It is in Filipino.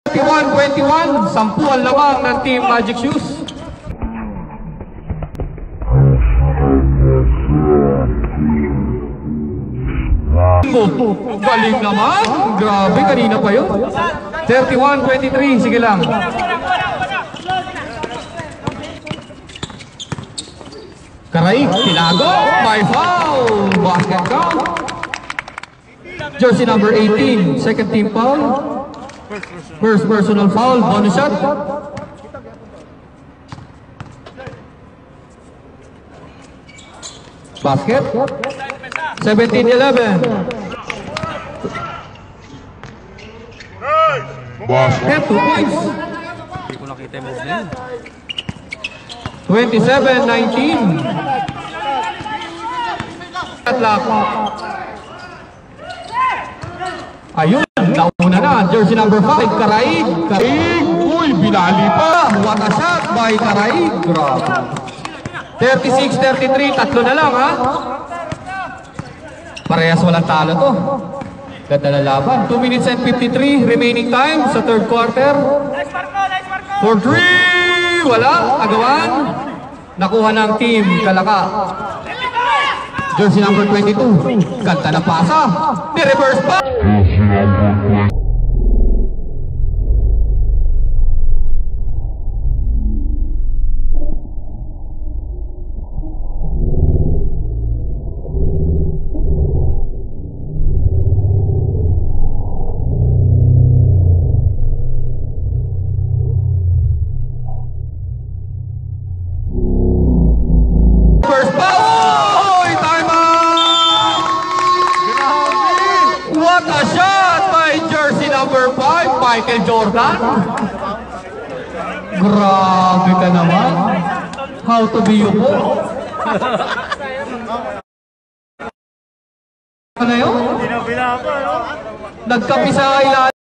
31-21, 10 ang lamang ng Team Magic Shoes. Galing naman. Grabe, kanina pa yun. 31-23, sige lang. Karaig, tinago, by foul. Basket count. Jersey number 18, second team foul. First personal foul, bonus shot. Basket. 17-11. Basket, 2 points. Hindi ko nakita yung move na yun. 27-19. At lako. Ayun, nauna na. Jersey number 5, Karaig. Karaig, uy, binali pa. What a shot by Karaig. Grabe. 36-33, tatlo na lang ha. Parehas walang talo to. Ganda na laban. 2 minutes and 53 remaining time sa third quarter. For 3, wala. Agawan. Nakuha ng team Kalaka. Jersey number 22. Ganda na pasa. Ni-reverse pa. What a shot by Jersey number 5, Michael Jordan. Grabe ka naman. How to be you po. Ano yun? Nagkapi sa ilalim.